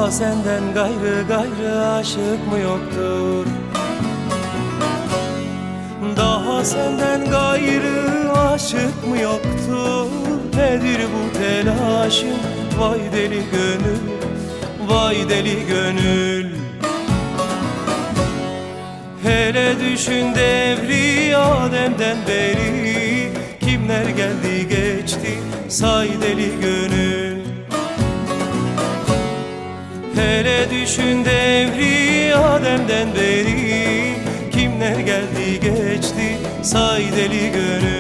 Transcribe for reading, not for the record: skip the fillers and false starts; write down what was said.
Daha senden gayrı aşık mı yoktur? Daha senden gayrı aşık mı yoktur? Nedir bu telaşın? Vay deli gönül, vay deli gönül. Hele düşün devri Adem'den beri, kimler geldi geçti say deli gönül. Hele düşün devri Adem'den beri, kimler geldi geçti say deli gönül.